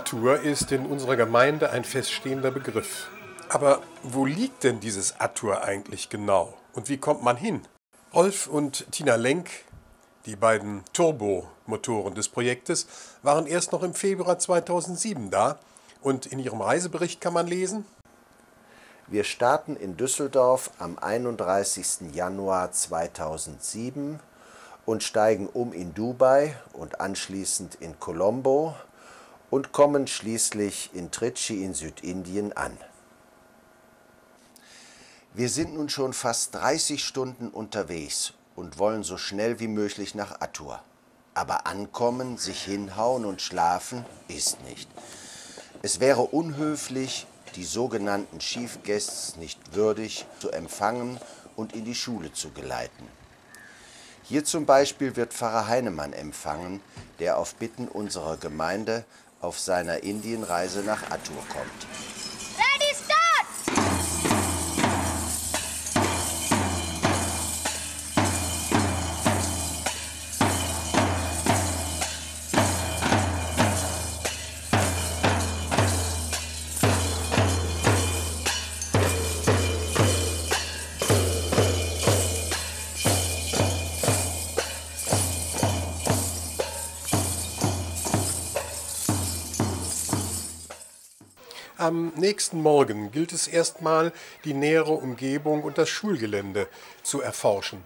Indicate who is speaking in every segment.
Speaker 1: Atur ist in unserer Gemeinde ein feststehender Begriff. Aber wo liegt denn dieses Atur eigentlich genau? Und wie kommt man hin? Rolf und Tina Lenk, die beiden Turbomotoren des Projektes, waren erst noch im Februar 2007 da. Und in ihrem Reisebericht kann man lesen:
Speaker 2: Wir starten in Düsseldorf am 31. Januar 2007 und steigen um in Dubai und anschließend in Colombo und kommen schließlich in Trichy in Südindien an. Wir sind nun schon fast 30 Stunden unterwegs und wollen so schnell wie möglich nach Atur. Aber ankommen, sich hinhauen und schlafen ist nicht. Es wäre unhöflich, die sogenannten Chief Guests nicht würdig zu empfangen und in die Schule zu geleiten. Hier zum Beispiel wird Pfarrer Heinemann empfangen, der auf Bitten unserer Gemeinde auf seiner Indienreise nach Atur kommt.
Speaker 3: Ready, start!
Speaker 1: Am nächsten Morgen gilt es erstmal, die nähere Umgebung und das Schulgelände zu erforschen.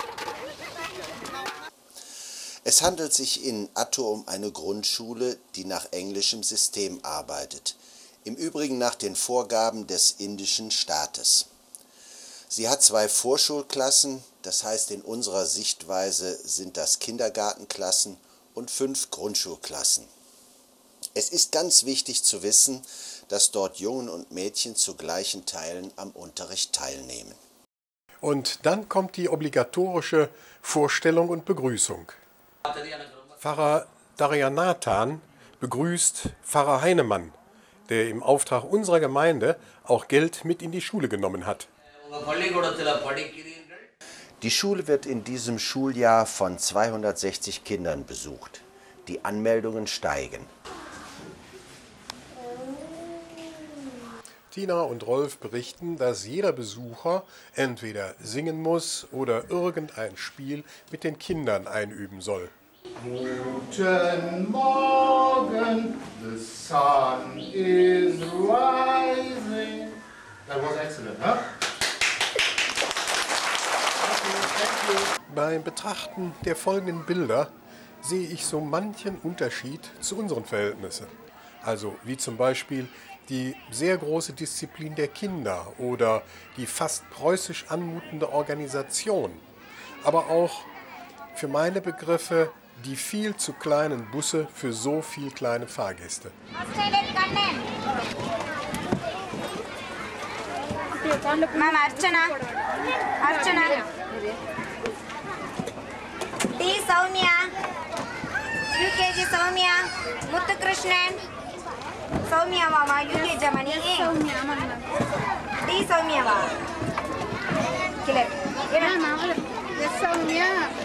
Speaker 2: Es handelt sich in Atur um eine Grundschule, die nach englischem System arbeitet, im Übrigen nach den Vorgaben des indischen Staates. Sie hat 2 Vorschulklassen, das heißt in unserer Sichtweise sind das Kindergartenklassen und 5 Grundschulklassen. Es ist ganz wichtig zu wissen, dass dort Jungen und Mädchen zu gleichen Teilen am Unterricht teilnehmen.
Speaker 1: Und dann kommt die obligatorische Vorstellung und Begrüßung. Pfarrer Daryanathan begrüßt Pfarrer Heinemann, der im Auftrag unserer Gemeinde auch Geld mit in die Schule genommen hat.
Speaker 2: Die Schule wird in diesem Schuljahr von 260 Kindern besucht. Die Anmeldungen steigen.
Speaker 1: Tina und Rolf berichten, dass jeder Besucher entweder singen muss oder irgendein Spiel mit den Kindern einüben soll.
Speaker 4: Guten Morgen, the sun is rising. That was excellent, huh? Thank you.
Speaker 1: Beim Betrachten der folgenden Bilder sehe ich so manchen Unterschied zu unseren Verhältnissen. Also wie zum Beispiel die sehr große Disziplin der Kinder oder die fast preußisch anmutende Organisation. Aber auch für meine Begriffe die viel zu kleinen Busse für so viel kleine Fahrgäste.
Speaker 3: Mama Archana. Archana. T. Soumya. UKG Soumya. Muthukrishnan. Soumya Mama. UKG Jamani. Soumya Mama. T. Soumya Mama. Killer. Yes, Soumya.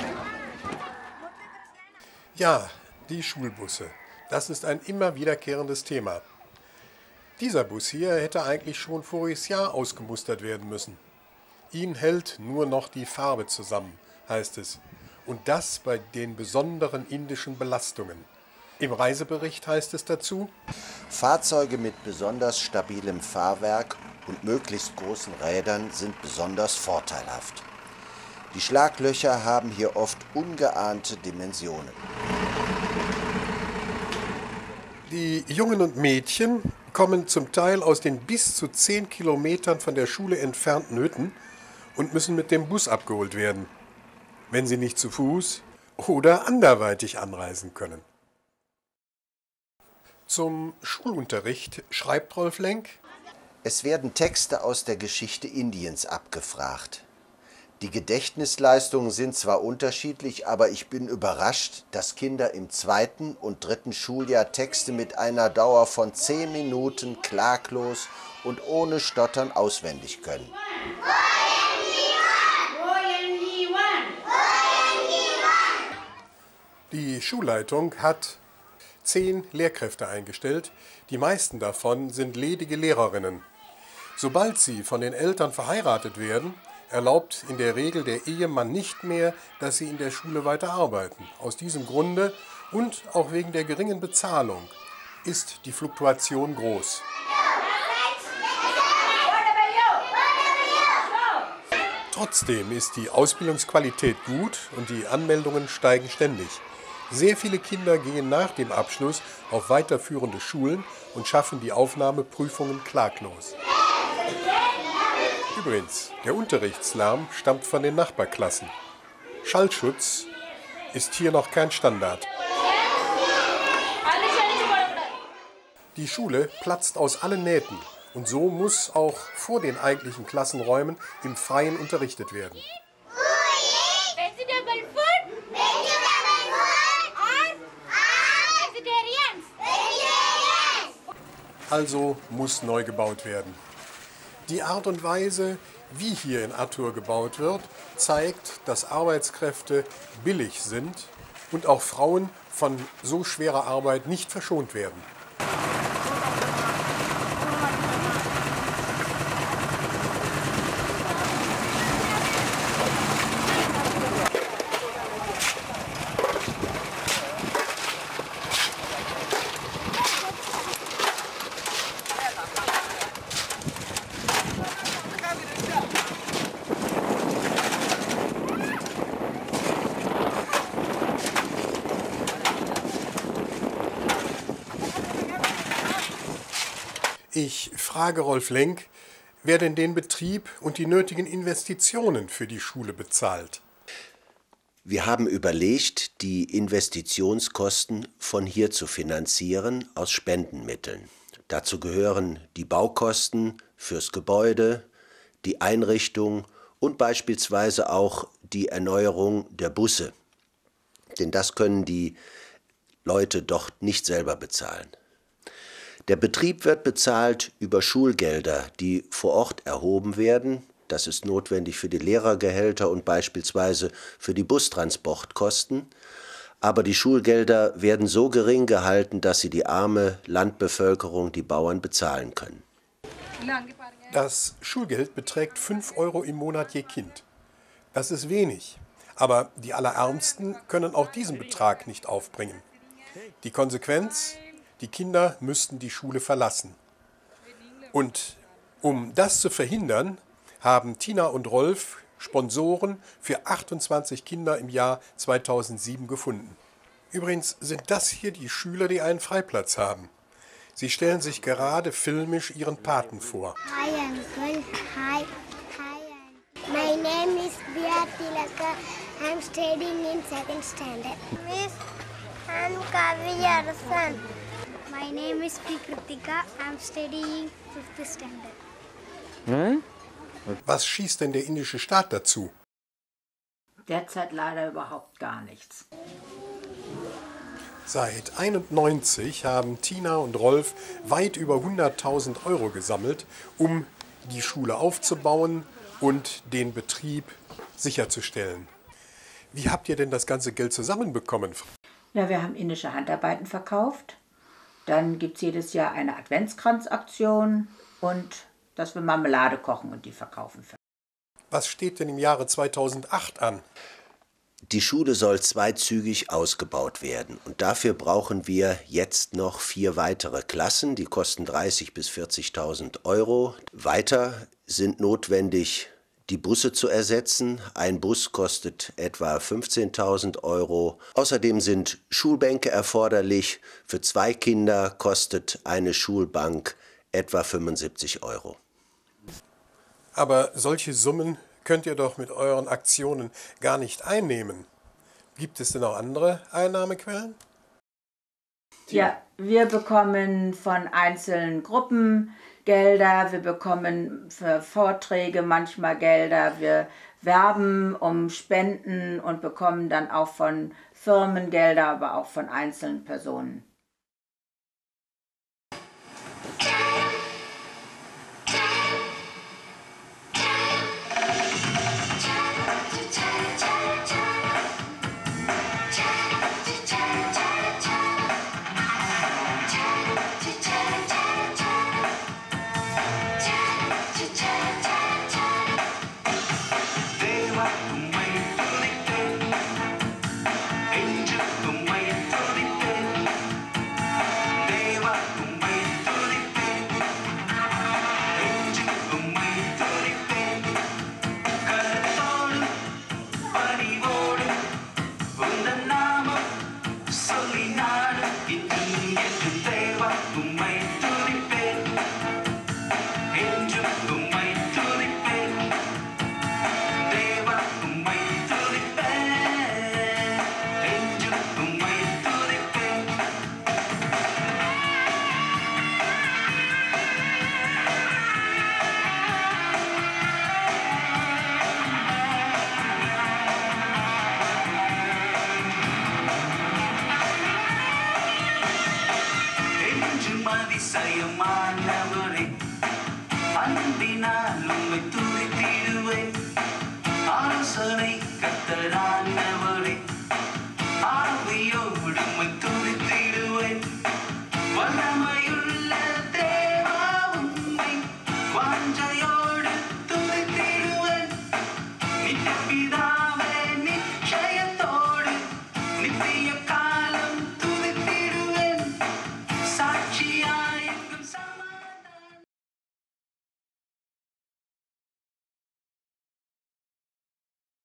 Speaker 1: Ja, die Schulbusse. Das ist ein immer wiederkehrendes Thema. Dieser Bus hier hätte eigentlich schon voriges Jahr ausgemustert werden müssen. Ihn hält nur noch die Farbe zusammen, heißt es. Und das bei den besonderen indischen Belastungen. Im Reisebericht heißt es dazu:
Speaker 2: Fahrzeuge mit besonders stabilem Fahrwerk und möglichst großen Rädern sind besonders vorteilhaft. Die Schlaglöcher haben hier oft ungeahnte Dimensionen.
Speaker 1: Die Jungen und Mädchen kommen zum Teil aus den bis zu 10 Kilometern von der Schule entfernten Hütten und müssen mit dem Bus abgeholt werden, wenn sie nicht zu Fuß oder anderweitig anreisen können. Zum Schulunterricht schreibt Rolf Lenk:
Speaker 2: Es werden Texte aus der Geschichte Indiens abgefragt. Die Gedächtnisleistungen sind zwar unterschiedlich, aber ich bin überrascht, dass Kinder im 2. und 3. Schuljahr Texte mit einer Dauer von 10 Minuten klaglos und ohne Stottern auswendig können.
Speaker 1: Die Schulleitung hat 10 Lehrkräfte eingestellt. Die meisten davon sind ledige Lehrerinnen. Sobald sie von den Eltern verheiratet werden, erlaubt in der Regel der Ehemann nicht mehr, dass sie in der Schule weiter arbeiten. Aus diesem Grunde und auch wegen der geringen Bezahlung ist die Fluktuation groß. Trotzdem ist die Ausbildungsqualität gut und die Anmeldungen steigen ständig. Sehr viele Kinder gehen nach dem Abschluss auf weiterführende Schulen und schaffen die Aufnahmeprüfungen klaglos. Übrigens, der Unterrichtslärm stammt von den Nachbarklassen. Schallschutz ist hier noch kein Standard. Die Schule platzt aus allen Nähten und so muss auch vor den eigentlichen Klassenräumen im Freien unterrichtet werden. Also muss neu gebaut werden. Die Art und Weise, wie hier in Attur gebaut wird, zeigt, dass Arbeitskräfte billig sind und auch Frauen von so schwerer Arbeit nicht verschont werden. Ich frage Rolf Lenk, wer denn den Betrieb und die nötigen Investitionen für die Schule bezahlt.
Speaker 2: Wir haben überlegt, die Investitionskosten von hier zu finanzieren aus Spendenmitteln. Dazu gehören die Baukosten fürs Gebäude, die Einrichtung und beispielsweise auch die Erneuerung der Busse. Denn das können die Leute doch nicht selber bezahlen. Der Betrieb wird bezahlt über Schulgelder, die vor Ort erhoben werden. Das ist notwendig für die Lehrergehälter und beispielsweise für die Bustransportkosten. Aber die Schulgelder werden so gering gehalten, dass sie die arme Landbevölkerung, die Bauern, bezahlen können.
Speaker 1: Das Schulgeld beträgt 5 € im Monat je Kind. Das ist wenig, aber die Allerärmsten können auch diesen Betrag nicht aufbringen. Die Konsequenz? Die Kinder müssten die Schule verlassen. Und um das zu verhindern, haben Tina und Rolf Sponsoren für 28 Kinder im Jahr 2007 gefunden. Übrigens sind das hier die Schüler, die einen Freiplatz haben. Sie stellen sich gerade filmisch ihren Paten vor.
Speaker 5: Hi Uncle, hi. My name is Bia Tilaka. I'm studying in 2nd standard. Miss, I'm Kavi Arsan. My name is P. Kritika. I'm studying 5th standard.
Speaker 1: Was schießt denn der indische Staat dazu?
Speaker 6: Derzeit leider überhaupt gar nichts.
Speaker 1: Seit 1991 haben Tina und Rolf weit über 100.000 € gesammelt, um die Schule aufzubauen und den Betrieb sicherzustellen. Wie habt ihr denn das ganze Geld zusammenbekommen?
Speaker 6: Ja, wir haben indische Handarbeiten verkauft. Dann gibt es jedes Jahr eine Adventskranzaktion und dass wir Marmelade kochen und die verkaufen.
Speaker 1: Was steht denn im Jahre 2008 an?
Speaker 2: Die Schule soll zweizügig ausgebaut werden und dafür brauchen wir jetzt noch 4 weitere Klassen, die kosten 30.000 bis 40.000 €. Weiter sind notwendig, die Busse zu ersetzen. Ein Bus kostet etwa 15.000 €. Außerdem sind Schulbänke erforderlich. Für 2 Kinder kostet eine Schulbank etwa 75 €.
Speaker 1: Aber solche Summen könnt ihr doch mit euren Aktionen gar nicht einnehmen. Gibt es denn auch andere Einnahmequellen?
Speaker 6: Ja, wir bekommen von einzelnen Gruppen Gelder, wir bekommen für Vorträge manchmal Gelder, wir werben um Spenden und bekommen dann auch von Firmen Gelder, aber auch von einzelnen Personen.